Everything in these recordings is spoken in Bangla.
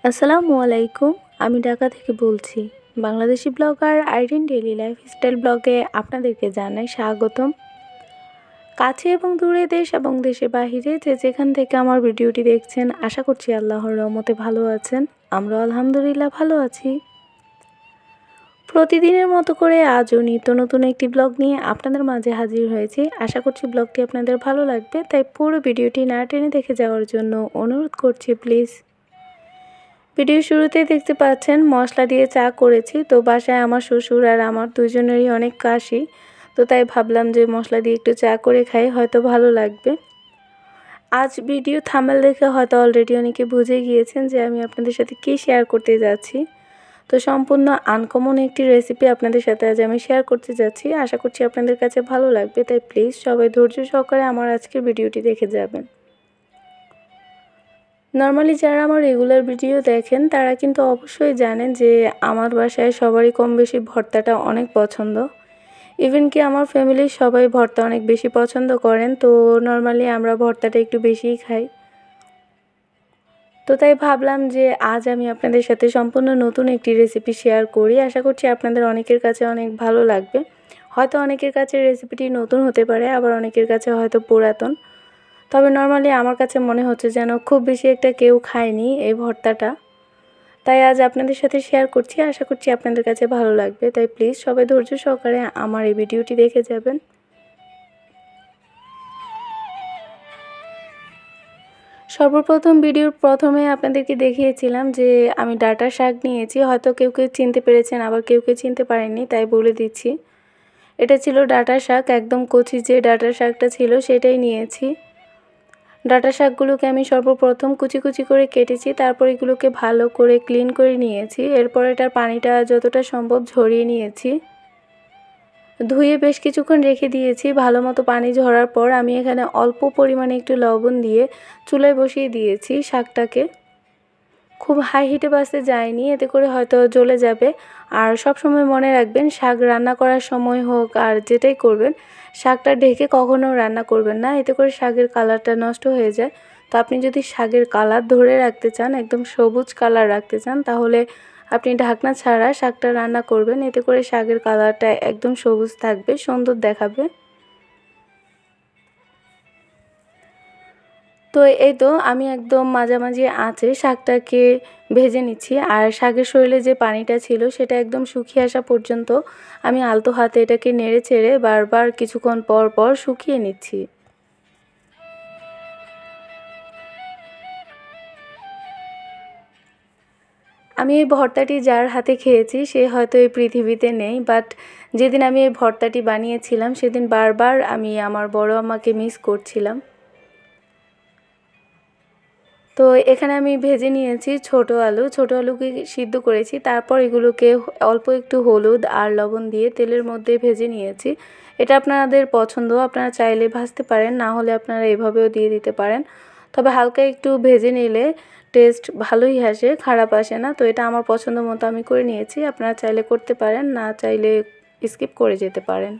আসসালামু আলাইকুম। আমি ঢাকা থেকে বলছি। Bangladeshi blogger Irin daily lifestyle ব্লগে আপনাদেরকে জানাই স্বাগতম। কাছে এবং দূরে, দেশ এবং দেশের বাহিরে যে যেখান থেকে আমার ভিডিওটি দেখছেন, আশা করছি আল্লাহর রহমতে ভালো আছেন। আমরা আলহামদুলিল্লাহ ভালো আছি। প্রতিদিনের মতো করে আজও নিত্য নতুন একটি ব্লগ নিয়ে আপনাদের মাঝে হাজির হয়েছি। আশা করছি ব্লগটি আপনাদের ভালো লাগবে, তাই পুরো ভিডিওটি না টেনে দেখে যাওয়ার জন্য অনুরোধ করছি প্লিজ। ভিডিও শুরুতেই দেখতে পাচ্ছেন মশলা দিয়ে চা করেছি। তো বাসায় আমার শ্বশুর আর আমার দুজনেরই অনেক কাশি, তো তাই ভাবলাম যে মশলা দিয়ে একটু চা করে খাই, হয়তো ভালো লাগবে। আজ ভিডিও থাম্বনেল দেখে হয়তো অলরেডি অনেকে বুঝে গিয়েছেন যে আমি আপনাদের সাথে কী শেয়ার করতে যাচ্ছি। তো সম্পূর্ণ আনকমন একটি রেসিপি আপনাদের সাথে আজ আমি শেয়ার করতে যাচ্ছি। আশা করছি আপনাদের কাছে ভালো লাগবে, তাই প্লিজ সবাই ধৈর্য সহকারে আমার আজকের ভিডিওটি দেখে যাবেন। নর্মালি যারা আমার রেগুলার ভিডিও দেখেন তারা কিন্তু অবশ্যই জানেন যে আমার বাসায় সবারই কম বেশি ভর্তাটা অনেক পছন্দ। ইভেন কি আমার ফ্যামিলির সবাই ভর্তা অনেক বেশি পছন্দ করেন, তো নর্মালি আমরা ভর্তাটা একটু বেশিই খাই। তো তাই ভাবলাম যে আজ আমি আপনাদের সাথে সম্পূর্ণ নতুন একটি রেসিপি শেয়ার করি। আশা করছি আপনাদের অনেকের কাছে অনেক ভালো লাগবে। হয়তো অনেকের কাছে রেসিপিটি নতুন হতে পারে, আবার অনেকের কাছে হয়তো পুরাতন। তবে নর্মালি আমার কাছে মনে হচ্ছে যেন খুব বেশি একটা কেউ খায়নি এই ভর্তাটা, তাই আজ আপনাদের সাথে শেয়ার করছি। আশা করছি আপনাদের কাছে ভালো লাগবে, তাই প্লিজ সবাই ধৈর্য সহকারে আমার এই ভিডিওটি দেখে যাবেন। সর্বপ্রথম ভিডিওর প্রথমে আপনাদেরকে দেখিয়েছিলাম যে আমি ডাঁটা শাক নিয়েছি। হয়তো কেউ কেউ চিনতে পেরেছেন, আবার কেউ কেউ চিনতে পারেননি, তাই বলে দিচ্ছি। এটা ছিল ডাঁটা শাক, একদম কচি যে ডাঁটা শাকটা ছিল সেটাই নিয়েছি। ডাঁটা শাকগুলোকে আমি সর্বপ্রথম কুচি কুচি করে কেটেছি, তারপর এগুলোকে ভালো করে ক্লিন করে নিয়েছি। এরপর এটার পানিটা যতটা সম্ভব ঝরিয়ে নিয়েছি। ধুয়ে বেশ কিছুক্ষণ রেখে দিয়েছি। ভালো মতো পানি ঝরার পর আমি এখানে অল্প পরিমাণে একটু লবণ দিয়ে চুলায় বসিয়ে দিয়েছি শাকটাকে। খুব হাই হিটে বাসতে যায়নি, এতে করে হয়তো জ্বলে যাবে। আর সব সময় মনে রাখবেন, শাক রান্না করার সময় হোক আর যেটাই করবেন, শাকটা ঢেকে কখনো রান্না করবেন না, এতে করে শাকের কালারটা নষ্ট হয়ে যায়। তো আপনি যদি শাকের কালার ধরে রাখতে চান, একদম সবুজ কালার রাখতে চান, তাহলে আপনি ঢাকনা ছাড়া শাকটা রান্না করবেন। এতে করে শাকের কালারটা একদম সবুজ থাকবে, সুন্দর দেখাবে। তো এই তো আমি একদম মাঝামাঝি আঁচে শাকটাকে ভেজে নিচ্ছি। আর শাকের শরীরে যে পানিটা ছিল সেটা একদম শুকিয়ে আসা পর্যন্ত আমি আলতো হাতে এটাকে নেড়ে চেড়ে বারবার কিছুক্ষণ পর পর শুকিয়ে নিচ্ছি। আমি এই ভর্তাটি যার হাতে খেয়েছি সে হয়তো এই পৃথিবীতে নেই, বাট যেদিন আমি এই ভর্তাটি বানিয়েছিলাম সেদিন বারবার আমি আমার বড় আম্মাকে মিস করছিলাম। তো এখানে আমি ভেজে নিয়েছি ছোটো আলুকে সিদ্ধ করেছি। তারপর এগুলোকে অল্প একটু হলুদ আর লবণ দিয়ে তেলের মধ্যে ভেজে নিয়েছি। এটা আপনাদের পছন্দ, আপনারা চাইলে ভাজতে পারেন, না হলে আপনারা এভাবেও দিয়ে দিতে পারেন। তবে হালকা একটু ভেজে নিলে টেস্ট ভালোই আসে, খারাপ আসে না। তো এটা আমার পছন্দ মতো আমি করে নিয়েছি, আপনারা চাইলে করতে পারেন, না চাইলে স্কিপ করে যেতে পারেন।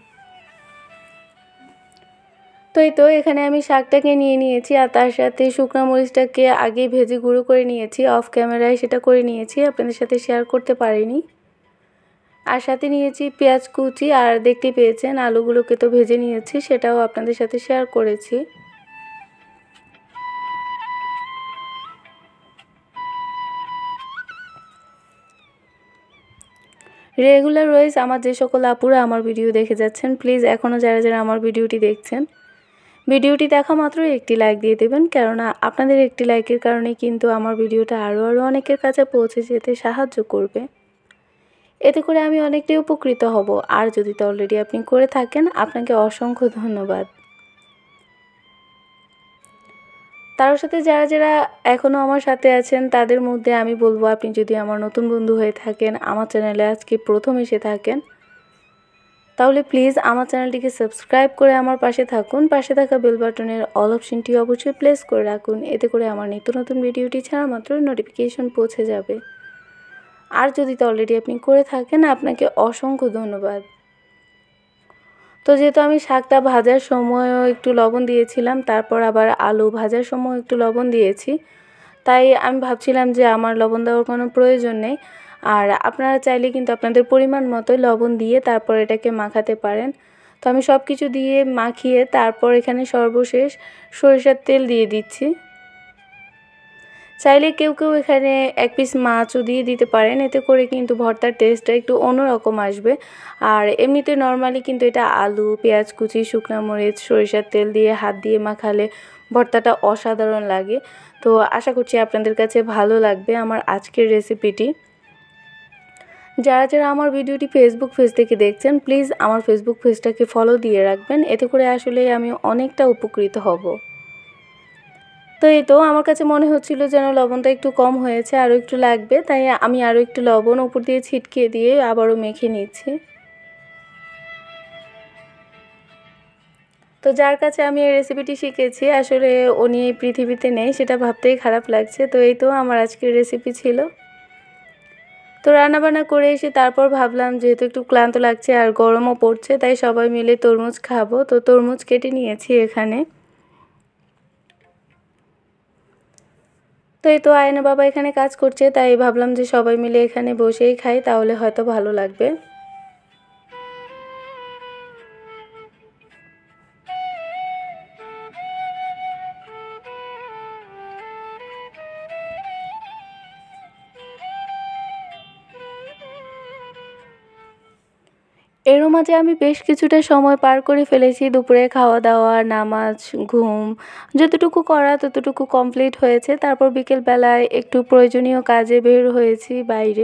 তো এই তো এখানে আমি শাকটাকে নিয়ে নিয়েছি, আর তার সাথে শুকনো মরিচটাকে আগে ভেজে গুঁড়ো করে নিয়েছি। অফ ক্যামেরায় সেটা করে নিয়েছি, আপনাদের সাথে শেয়ার করতে পারিনি। আর সাথে নিয়েছি পেঁয়াজ কুচি, আর দেখতে পেয়েছেন আলুগুলোকে তো ভেজে নিয়েছি, সেটাও আপনাদের সাথে শেয়ার করেছি। রেগুলার ওয়াইজ আমার যে সকল আপুরা আমার ভিডিও দেখে যাচ্ছেন, প্লিজ এখনও যারা যারা আমার ভিডিওটি দেখছেন, ভিডিওটি দেখা মাত্রই একটি লাইক দিয়ে দেবেন, কেননা আপনাদের একটি লাইকের কারণে কিন্তু আমার ভিডিওটা আরও অনেকের কাছে পৌঁছে যেতে সাহায্য করবে। এতে করে আমি অনেকটাই উপকৃত হব। আর যদি তো অলরেডি আপনি করে থাকেন, আপনাকে অসংখ্য ধন্যবাদ। তার সাথে যারা যারা এখনও আমার সাথে আছেন তাদের মধ্যে আমি বলবো, আপনি যদি আমার নতুন বন্ধু হয়ে থাকেন, আমার চ্যানেলে আজকে প্রথম এসে থাকেন, তাহলে প্লিজ আমার চ্যানেলটিকে সাবস্ক্রাইব করে আমার পাশে থাকুন। পাশে থাকা বেল বাটনের অল অপশনটি অবশ্যই প্রেস করে রাখুন, এতে করে আমার নিত্য নতুন ভিডিওটি ছাড়া মাত্র নোটিফিকেশন পৌঁছে যাবে। আর যদি তো অলরেডি আপনি করে থাকেন, আপনাকে অসংখ্য ধন্যবাদ। তো যেহেতু আমি শাকটা ভাজার সময়ও একটু লবণ দিয়েছিলাম, তারপর আবার আলু ভাজার সময় একটু লবণ দিয়েছি, তাই আমি ভাবছিলাম যে আমার লবণ দেওয়ার কোনো প্রয়োজন নেই। আর আপনারা চাইলে কিন্তু আপনাদের পরিমাণ মতোই লবণ দিয়ে তারপর এটাকে মাখাতে পারেন। তো আমি সব কিছু দিয়ে মাখিয়ে তারপর এখানে সর্বশেষ সরিষার তেল দিয়ে দিচ্ছি। চাইলে কেউ কেউ এখানে এক পিস মাছও দিয়ে দিতে পারেন, এতে করে কিন্তু ভর্তার টেস্টটা একটু অন্যরকম আসবে। আর এমনিতে নর্মালি কিন্তু এটা আলু, পেঁয়াজ কুচি, শুকনো মরিচ, সরিষার তেল দিয়ে হাত দিয়ে মাখালে ভর্তাটা অসাধারণ লাগে। তো আশা করছি আপনাদের কাছে ভালো লাগবে আমার আজকের রেসিপিটি। যারা যারা আমার ভিডিওটি ফেসবুক পেজ থেকে দেখছেন, প্লিজ আমার ফেসবুক পেজটাকে ফলো দিয়ে রাখবেন, এতে করে আসলে আমি অনেকটা উপকৃত হব। তো এই তো আমার কাছে মনে হচ্ছিল যেন লবণটা একটু কম হয়েছে, আরও একটু লাগবে, তাই আমি আরও একটু লবণ উপর দিয়ে ছিটকে দিয়ে আবারও মেখে নিচ্ছি। তো যার কাছে আমি এই রেসিপিটি শিখেছি আসলে উনি এই পৃথিবীতে নেই, সেটা ভাবতেই খারাপ লাগছে। তো এই তো আমার আজকের রেসিপি ছিল। তো রান্নাবান্না করে এসে তারপর ভাবলাম যেহেতু একটু ক্লান্ত লাগছে আর গরমও পড়ছে, তাই সবাই মিলে তরমুজ খাবো। তো তরমুজ কেটে নিয়েছি এখানে। তো এই তো আয়না বাবা এখানে কাজ করছে, তাই ভাবলাম যে সবাই মিলে এখানে বসেই খাই, তাহলে হয়তো ভালো লাগবে। এরও মাঝে আমি বেশ কিছুটা সময় পার করে ফেলেছি। দুপুরে খাওয়া দাওয়া, নামাজ, ঘুম যতটুকু করা ততটুকু কমপ্লিট হয়েছে। তারপর বিকেলবেলায় একটু প্রয়োজনীয় কাজে বের হয়েছি বাইরে।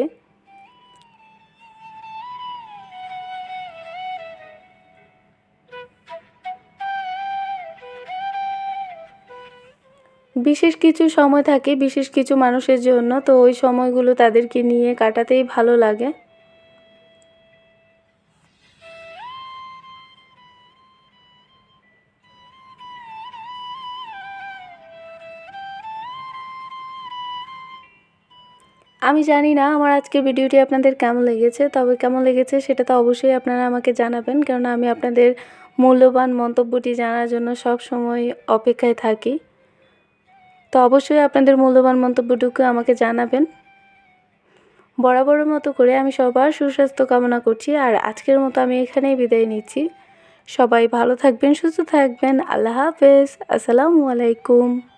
বিশেষ কিছু সময় থাকে বিশেষ কিছু মানুষের জন্য, তো ওই সময়গুলো তাদেরকে নিয়ে কাটাতেই ভালো লাগে। আমি জানি না আমার আজকের ভিডিওটি আপনাদের কেমন লেগেছে, তবে কেমন লেগেছে সেটা তো অবশ্যই আপনারা আমাকে জানাবেন, কেননা আমি আপনাদের মূল্যবান মন্তব্যটি জানার জন্য সব সময় অপেক্ষায় থাকি। তো অবশ্যই আপনাদের মূল্যবান মন্তব্যটুকু আমাকে জানাবেন। বরাবরের মতো করে আমি সবার সুস্বাস্থ্য কামনা করছি। আর আজকের মতো আমি এখানেই বিদায় নিচ্ছি। সবাই ভালো থাকবেন, সুস্থ থাকবেন। আল্লাহ হাফেজ। আসসালামু আলাইকুম।